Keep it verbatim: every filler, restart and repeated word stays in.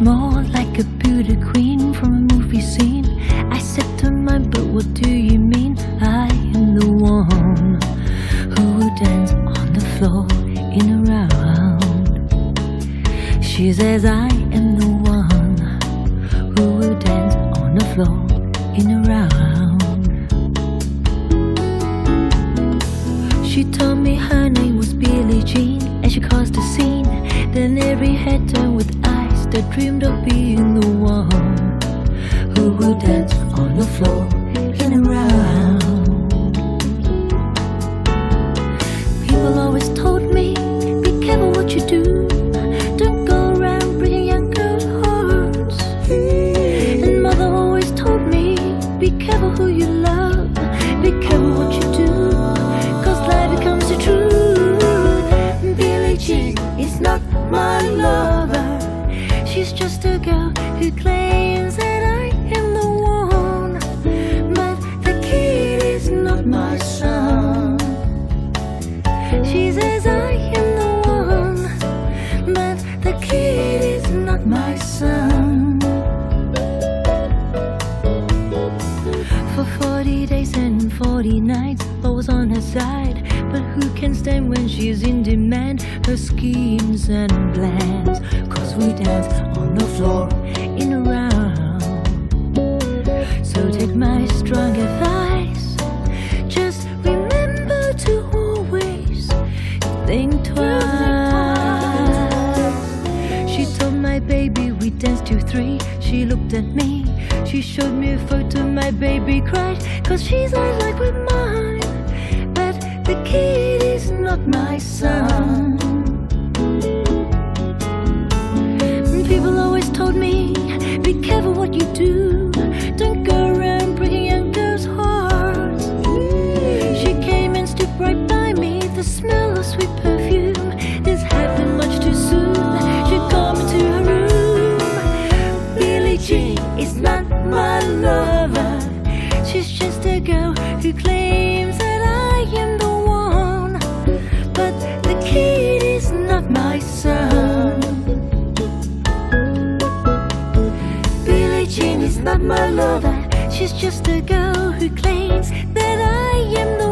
more like a beauty queen from a movie scene. I said to my but what do you mean? I am the one who would dance on the floor in a round. She says I am the one who would dance on the floor in a round. She told me her name was Billie Jean, and she caused a scene. Then every head turned with eyes that dreamed of being the one who would dance on the floor in a round. People always told me, be careful what you do, don't go around breaking young girls' hearts. And mother always told me, be careful who you love, be careful what you do, cause life becomes the truth. Billie Jean is not my lover, she's just a girl who claims that I am the one, but the kid is not my son. She says I am the one, but the kid is not my son. For forty days and forty nights I was on her side, but who can stand when she's in demand? Her schemes and plans, cause we dance on the floor in a round. So take my strong advice, just remember to always think twice. She told my baby we danced to three. She looked at me, she showed me a photo, my baby cried, cause she's eyes like with mine, but the kid is not my son. People always told me, be careful what you do, don't go around breaking young girls' hearts. She came and stood right by me, the smell of sweet perfume. This happened much too soon, she called me to her room. Billie Jean is not my lover, she's just a girl who claims that I am the one, but the kid is not my son. Billie Jean is not my lover, she's just a girl who claims that I am the